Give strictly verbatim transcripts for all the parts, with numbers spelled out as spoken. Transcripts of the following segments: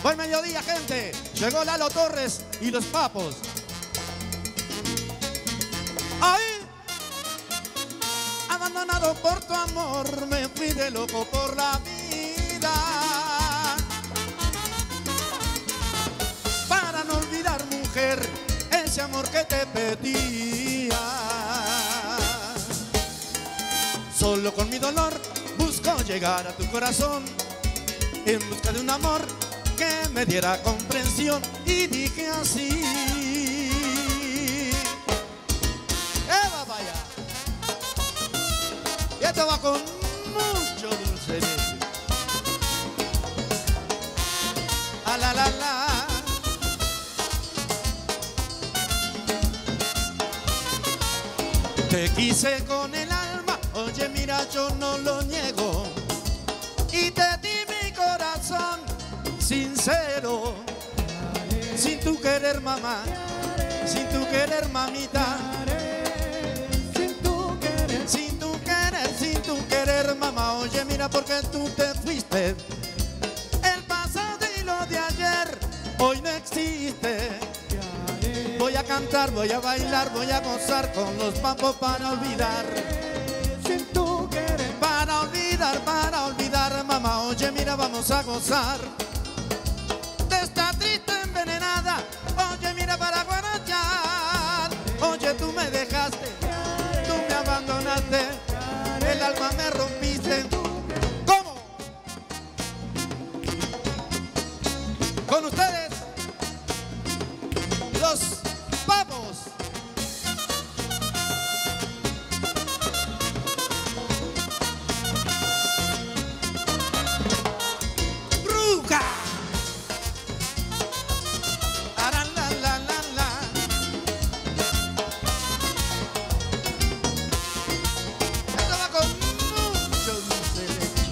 Buen mediodía, gente. Llegó Lalo Torres y los Papos. Ahí, abandonado por tu amor, me fui de loco por la vida. Para no olvidar, mujer, ese amor que te pedía. Solo con mi dolor busco llegar a tu corazón, en busca de un amor que me diera comprensión. Y dije así: ¡Eva, vaya! Y esto va con mucho dulce leche. ¡A la la la! Te quise con el alma, oye mira, yo no lo niego, y te di mi corazón sincero, sin tu querer, mamá, sin tu querer, mamita, sin tu querer, sin tu querer, sin tu querer, mamá. Oye mira, porque tú te fuiste, el pasado y lo de ayer hoy no existe. Voy a cantar, voy a bailar, voy a gozar con los Papos para olvidar, sin tu querer, para olvidar, para olvidar, mamá. Oye mira, vamos a gozar de esta triste envenenada. Oye mira, para guarachar. Oye, tú me dejaste, tú me abandonaste, el alma me rompiste. ¿Cómo? Con ustedes, los Papos. Bruja. Ara, la, la, la, la. Esto va con mucho dulce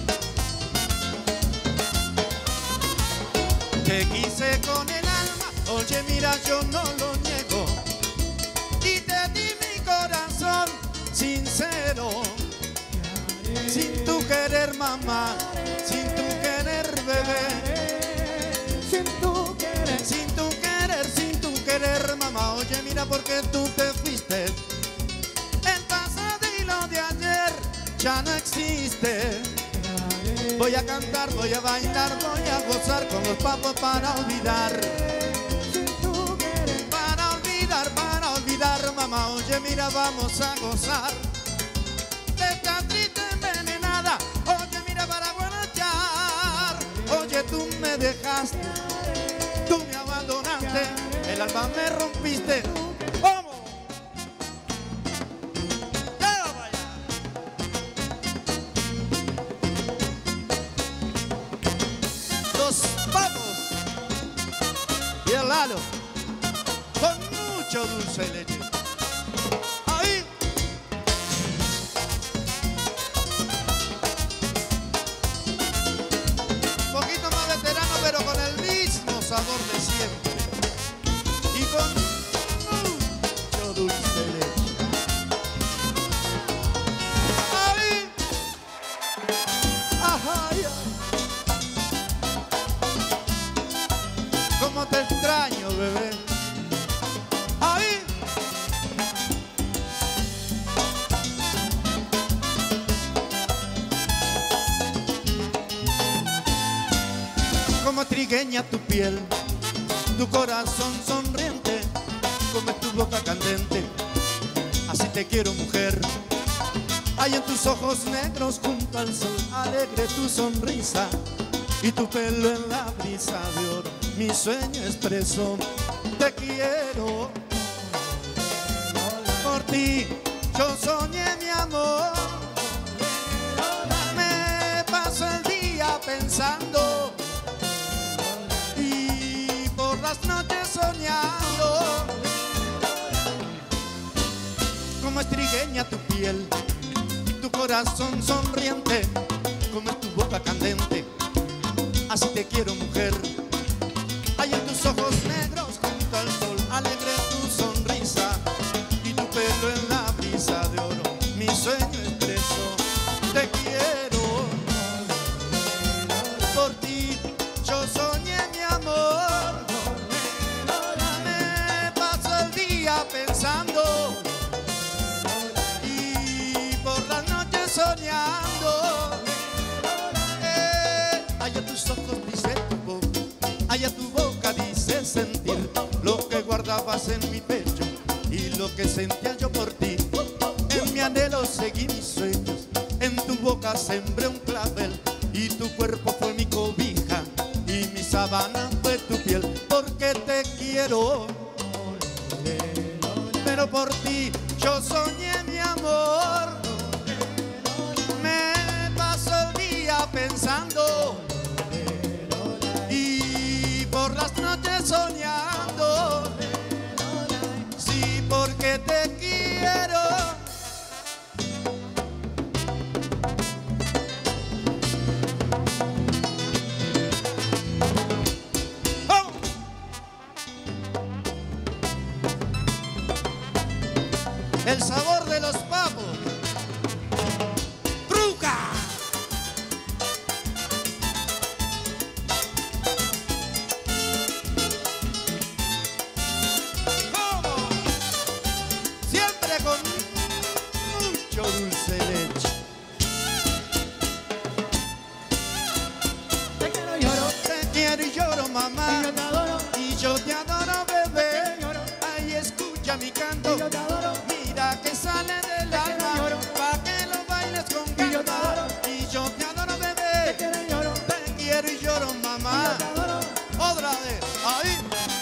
leche. Te quise con el alma, oye mira, yo no lo niego, y te di mi corazón sincero, sin tu querer, mamá, sin tu querer, bebé, sin tu querer, sin tu querer, sin tu querer, mamá. Oye mira, porque tú te fuiste, el pasado y lo de ayer ya no existe. Voy a cantar, voy a bailar, voy a gozar con los Papos para olvidar, para olvidar, para olvidar, mamá. Oye mira, vamos a gozar de esta triste envenenada. Oye mira, para guarachar. Oye, tú me dejaste, tú me abandonaste, el alma me rompiste. ¿Cómo? ¡Ya vaya! Los Papos y el Lalo con mucho dulce leche. Ahí. Un poquito más veterano, pero con el mismo sabor de siempre. Y con mucho dulce leche. Ahí. Ajá, ya. Cómo te extraño, bebé. Ahí. Como trigueña tu piel, tu corazón sonriente, como es tu boca candente, así te quiero, mujer. Hay en tus ojos negros junto al sol, alegre tu sonrisa y tu pelo en la brisa de oro. Mi sueño expreso, te quiero. Por ti yo soñé mi amor, me paso el día pensando y por las noches soñando. Como es trigueña tu piel, tu corazón sonriente, como es tu boca candente, así te quiero, mujer. Hay en tus ojos negros junto al sol, alegre tu sonrisa y tu pelo en la brisa de oro. Mi sueño expreso, te quiero. Por ti yo soñé mi amor. lo que sentía yo por ti. En mi anhelo seguí mis sueños, en tu boca sembré un clavel y tu cuerpo fue mi cobija y mi sabana fue tu piel. Porque te quiero, pero por ti yo soñé mi amor. Me paso el día pensando y por las noches soñando. Sí, porque te quiero. ¡Oh! El sabor de los pavos. ¡Truca! ¿Cómo? Siempre con mucho dulce leche. Te quiero, lloro, Te quiero y lloro, mamá. y yo te adoro, Y yo te adoro, bebé. te lloro, Ay, escucha mi y canto. yo te adoro, Mira que sale del Te quiero, alma. lloro. Pa' que lo bailes con Y yo te calma. adoro. Y yo te adoro, te bebé. quiero, y lloro, Te quiero y lloro, y mamá. yo te adoro. Otra vez. Ahí.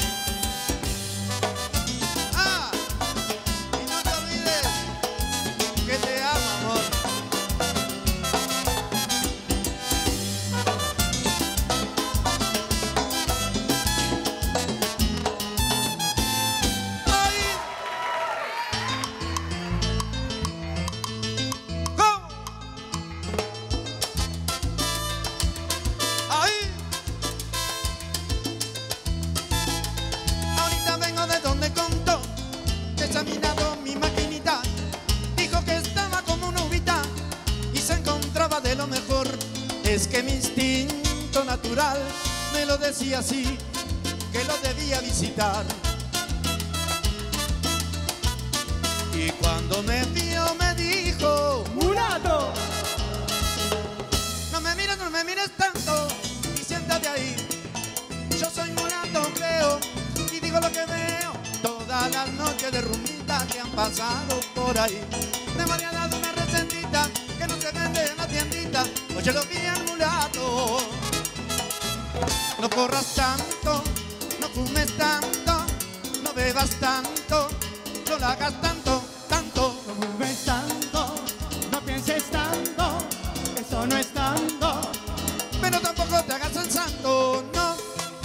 Ah. Y no te olvides que te amo, amor. Ahí. ¿Cómo? Ahí. Ahorita vengo de donde contó que examinado mi maquinita. Dijo que estaba como una uvita y se encontraba de lo mejor. Es que mi instinto natural me lo decía así, que lo debía visitar. Y cuando me vio me dijo: ¡Mulato! no me mires, no me mires tanto y siéntate ahí. Yo soy mulato, creo, y digo lo que veo. Todas las noches de rumbita que han pasado por ahí. Me había dado una recetita que no se vende en la tiendita. Oye, lo vi al mulato. No corras tanto, no fumes tanto, no bebas tanto, no la hagas tanto, tanto. No fumes tanto, no pienses tanto, eso no es tanto. Pero tampoco te hagas el santo, no.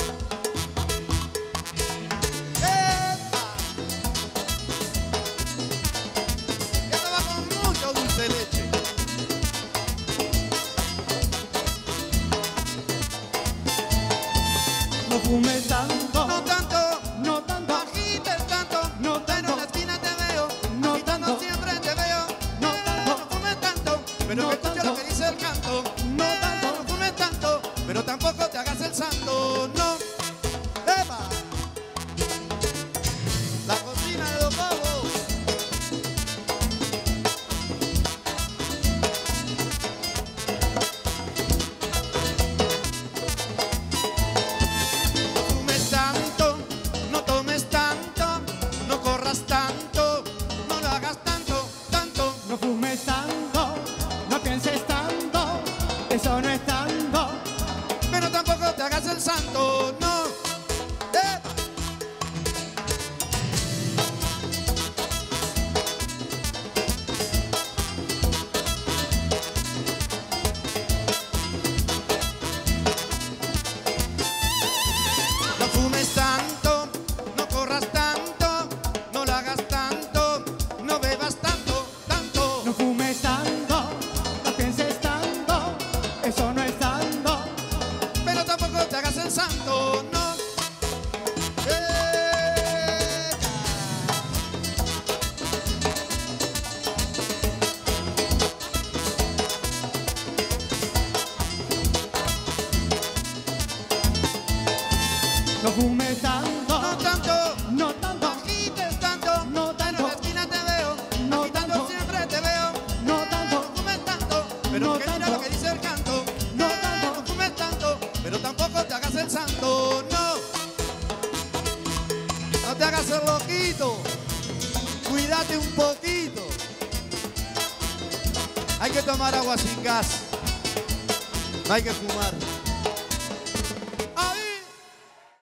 ¡Epa! Esto va con mucho dulce de leche. No fumes tanto, No tanto, no no tanto, agites tanto, No pero en tanto. la esquina te veo, No agitando tanto. siempre te veo. No Eh, tanto. No fumes tanto, pero No que escuche tanto. lo que dice el canto. No Eh, tanto. No fumes tanto, pero tampoco te hagas el santo, no. ¡Epa! La cocina de los pavos. No fumes tanto, no tomes tanto, no corras tanto, no lo hagas tanto, tanto. no fumes tanto, no pienses tanto, eso no es tanto. Pero tampoco te hagas el santo, no. ¡Epa! No fumes tanto, no corras tanto, no lo hagas tanto, no bebas tanto, tanto. No fumes tanto, no pienses tanto, eso no es tanto. Pero tampoco te hagas el santo, no. ¡Eh! No fumes tanto, No tanto, no no tanto, agites tanto, No pero en tanto. la esquina te veo, No agitando tanto. siempre te veo. No Eh, tanto. No fumes tanto, pero No que mira tanto. lo que dice el canto. No Eh, tanto. No fumes tanto, pero tampoco te hagas el santo, no. No te hagas el loquito. Cuídate un poquito. Hay que tomar agua sin gas. No hay que fumar.